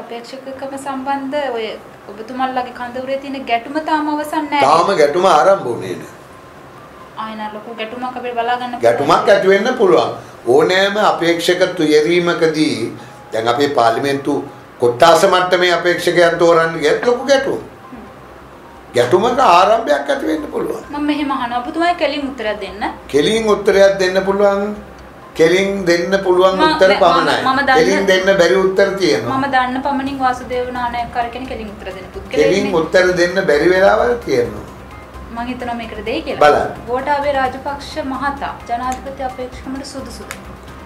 අපේක්ෂකකම සම්බන්ධ ඔය ඔබතුමන්ලගේ කඳවුරේ තියෙන ගැටුම තාම අවසන් නැහැ. තාම ගැටුම ආරම්භ වුණේ නැහැ. ආයෙත් ලොකු ගැටුමක් අපිට බලා ගන්න ගැටුමක් ඇති වෙන්න පුළුවන්. ඕනෑම අපේක්ෂක තුයරීමකදී දැන් අපේ පාර්ලිමේන්තු කොට්ටාස මට්ටමේ අපේක්ෂකයන් තෝරන්න ගියත් ලොකු ගැටුමක්. ගැටුමක ආරම්භයක් ඇති වෙන්න පුළුවන්. මම මෙහෙම අහනවා ඔබතුමායි කෙලින් උත්තරයක් දෙන්න. කෙලින් උත්තරයක් දෙන්න පුළුවන්. කෙලින් දෙන්න පුළුවන් උත්තර පමණයි. කෙලින් දෙන්න බැරි උත්තර තියෙනවා. මම දන්න පමණින් වාසුදේව නානායක්කාර කෙනෙක් කෙලින් උත්තර දෙන්න පුද්ගලයෙක්. කෙලින් උත්තර දෙන්න බැරි වෙලාවල් තියෙනවා. මම හිතනවා මේකට දෙයි කියලා. බලන්න. ගෝඨාභය රාජපක්ෂ මහතා ජනාධිපති අපේක්ෂකමට සුදුසුද?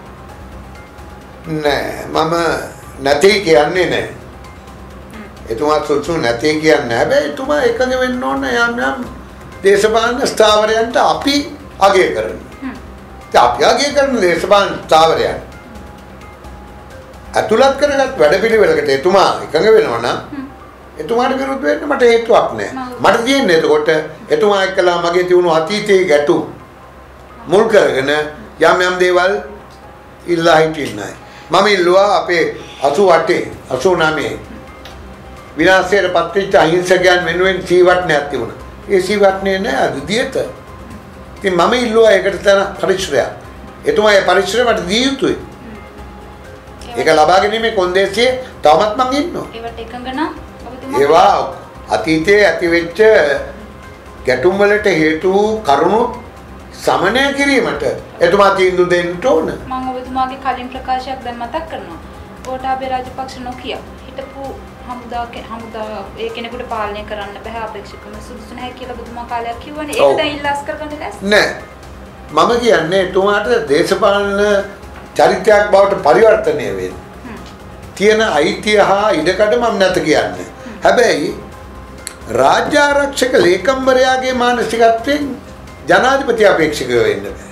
නෑ මම නැති කියන්නේ නෑ. එතුමා සුසු නැති කියන්නේ නෑ. හැබැයි එතුමා එකඟ වෙන්න ඕන යම් යම් දේශපාලන ස්ථාවරයන්ට අපි අගය කරනවා. අපි අගය කරන දේශපාලන ස්ථාවරයන් අතුලත් කරගත් වැඩපිළිවෙලකට එතුමා එකඟ වෙනවා නම් එතුමාට විරුද්ධ වෙන්න මට හේතුවක් නෑ. මට තියෙන්නේ එතකොට එතුමා එක්කලා මගේ තියුණු අතීතයේ ගැටුම් මුල් කරගෙන යම් යම් දේවල් ඉල්ලා හිටින්නයි. මම ඉල්ලුවා අපේ 88 89 විනාශයට පත්වෙච්ච අහිංසකයන් වෙනුවෙන් සීවට්නයක් තිබුණා. ඒ සීවට්නේ නෑ අද දියට. ඉතින් මම ඉල්ලුවා ඒකට තන පරිශ්‍රයක්. එතුමා ඒ පරිශ්‍රයට දී යුතුයි. ඒක ලබා ගැනීමේ කොන්දේසියේ තවමත් මං ඉන්නවා. ඒවට එකඟ නම් ඔබතුමා ඒවා අතීතයේ ඇතිවෙච්ච ගැටුම් වලට හේතු කරුණු සමනය කිරීමට එතුමා තීන්දුව දෙන්න ඕන. මම ඔබතුමාගේ කලින් ප්‍රකාශයක් දැන් මතක් කරනවා. ගෝඨාභය රාජපක්ෂ නොකිය හිටපු හමුදා ඒ කෙනෙකුට පාලනය කරන්න බෑ අපේක්ෂකම සුදුසු නැහැ කියලා ඔබතුමා කාලයක් කිව්වනේ. ඒක දැන් ඉල්ලාස් කරගන්න ලෑස්ති නෑ. මම කියන්නේ එතුමාට දේශපාලන චරිතයක් බවට පරිවර්තනය වෙන්න. තියෙන අයිතිය හා ඉඩකඩ මම නැත කියන්නේ. හැබැයි රාජ්‍ය ආරක්ෂක ලේකම්වරයාගේ මානසිකත්වයෙන් ජනාධිපති අපේක්ෂකව වෙන්න බෑ.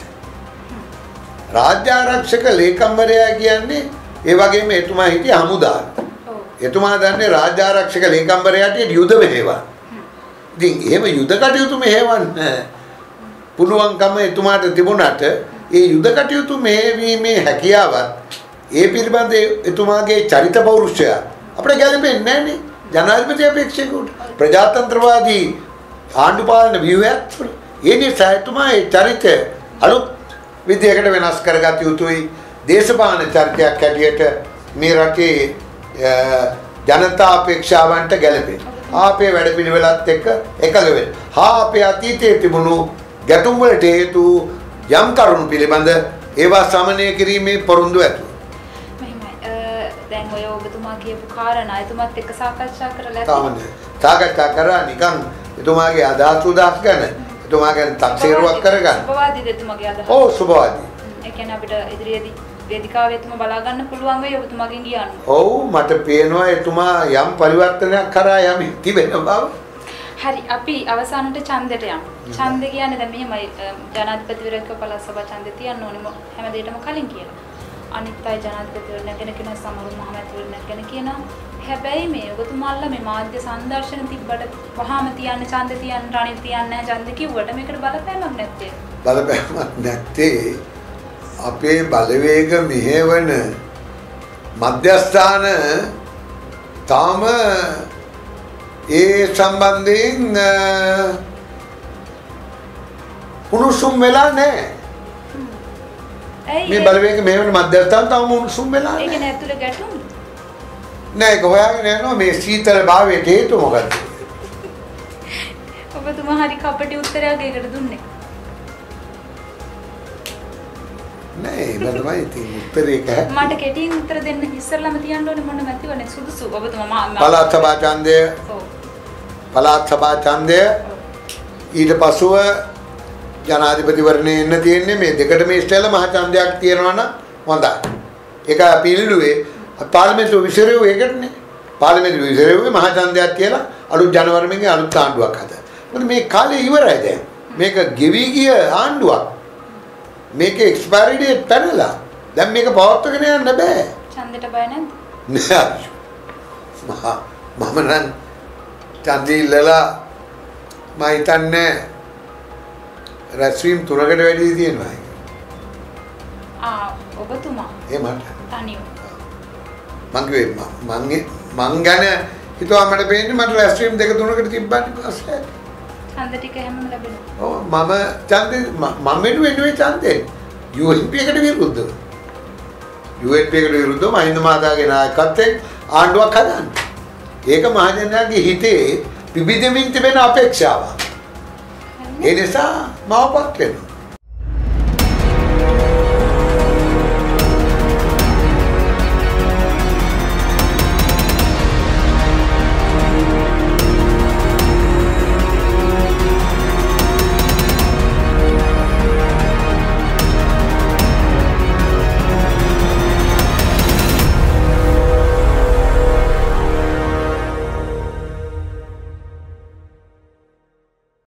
රාජ්‍ය ආරක්ෂක ලේකම්වරයා කියන්නේ ඒ වගේම එතුමා හිටියේ හමුදාවේ. එතුමා දන්නේ රාජ්‍ය ආරක්ෂක ලේකම්වරයාට යුද මෙහෙවන්න. ඉතින් එහෙම යුද කටයුතු මෙහෙවන්න පුළුවන්කම එතුමාට තිබුණාට ඒ යුද කටයුතු මෙහෙවීමේ හැකියාවත් ඒ පිළිබඳ එතුමාගේ චරිත පෞරුෂය අපිට ගැලපෙන්නේ නැහැනේ. ජනාධිපති අපේක්ෂකවට ප්‍රජාතන්ත්‍රවාදී ආණ්ඩු පාලන ව්‍යුහයක් ඒ නිසා එතුමා ඒ චරිතය අලුත් විදියකට වෙනස් කරගත යුතුයි. දේශපාලන චරිතයක් හැටියට මේ රටේ ජනතා අපේක්ෂාවන්ට ගැලපෙන. අපේ වැඩපිළිවෙලත් එක්ක එකඟ වෙන්න. අපේ අතීතයේ තිබුණු ගැටුම් වලට හේතු යම් කරුණු පිළිබඳ ඒවා සමනය කිරීමේ පොරොන්දු ඇතුව. දැන් ඔය ඔබතුමා කියපු කාරණා එතුමාත් එක්ක සාකච්ඡා කරලා තමයි. සාකච්ඡා කරා නිකන් එතුමාගේ අදහස් උදාස් ගන්න. එතුමාගේ තක්සේරුවක් කරගන්න. සුබවාදීද එතුමාගේ අදහස්? ඔව් සුබවාදී. ඒ කියන්නේ අපිට ඉදිරියේදී වේදිකාවේ එතුමා බලා ගන්න පුළුවන් වෙයි ඔබතුමාගෙන් ගියාන. ඔව් මට පේනවා එතුමා යම් පරිවර්තනයක් කරා යම් තිබෙන බව. හරි අපි අවසානට ඡන්දෙට යමු. ඡන්දේ කියන්නේ දැන් මෙහෙමයි ජනාධිපතිවරයෙක්ව පළාත් සභා ඡන්දේ තියන්න ඕනේ හැම දෙයකටම කලින් කියලා. අනිත් අය ජනාධිපතිවරණ ගැන කියන සමරු මහමැතිවරණ ගැන කියනවා. හැබැයි මේ ඔබතුමාලා මේ මාධ්‍ය සංදර්ශන තිබ්බට වහාම තියන්න ඡන්දේ තියන්න රණිල් තියන්න නැහැ ඡන්දේ කිව්වට මේකට බලපෑමක් නැත්තේ. බලපෑමක් නැත්තේ අපේ බලවේග මෙහෙවන මධ්‍යස්ථාන තාම ඒ සම්බන්ධයෙන් උණුසුම් වෙලා නැහැ. මේ බලවේග මෙහෙවන මධ්‍යස්ථාන තාම උණුසුම් වෙලා නැහැ. ඒක නෑ ඇතුලේ ගැටුම්. නෑ ඒක හොයාගෙන යනවා මේ සීතල භාවයට හේතුව මොකක්ද? ඔබතුමා හරි කපටි උත්තරයක් ඒකට දුන්නේ. නෑ මම තමයි තියෙන්නේ උත්තරේ එක. මට කෙටියෙන් උත්තර දෙන්න ඉස්සරළම තියන්න ඕනේ මොන මැතිවරණේ සුදුසු ඔබතුමා පළාත් සභා ඡන්දය. ඔව්. පළාත් සභා ඡන්දය ඊට පසුව ජනාධිපතිවරණේ එන්න තියෙන්නේ මේ දෙකටම ඉස්සෙල්ලා මහ ඡන්දයක් තියෙනවා නම් හොඳයි. ඒක අපි ඉල්ලුවේ පාර්ලිමේන්තුව විසිරුවේ ඒකටනේ. පාර්ලිමේන්තුව විසිරුවේ මහ ඡන්දයක් කියලා අලුත් ජනවරමගේ අලුත් ආණ්ඩුවක් හදා. මොකද මේ කාලේ ඉවරයි දැන්. මේක ගෙවි ගිය ආණ්ඩුවක්. මේක එක්ස්පයරි ඩේට් පැනලා. දැන් මේක පවත්වාගෙන යන්න බෑ. ඡන්දෙට බය නැද්ද? නෑ. මම නම් ඡන්දේ ඉල්ලලා මම හිතන්නේ රැස්වීම් 3කට වැඩි තියෙනවා. ඔබතුමා ඒ මට තනියම මං ගැන හිතුවා මට පේන්නේ මට රැස්ට්‍රීම් දෙක තුනකට තිබ්බන්නේ පස්සේ. ඡන්ද ටික හැමෝම ලැබෙනවා. ඔව් මම ඡන්දේ මම වෙනුවේ ඡන්දේ UNP එකට විරුද්ධව. UNP එකට විරුද්ධව මහින්ද මහතාගේ නායකත්වයෙන් ආණ්ඩුවක් හදන්න. ඒක මහජනයාගේ හිතේ පිබිදෙමින් තිබෙන අපේක්ෂාවක්. ඒ නිසා මවපත් වෙනවා.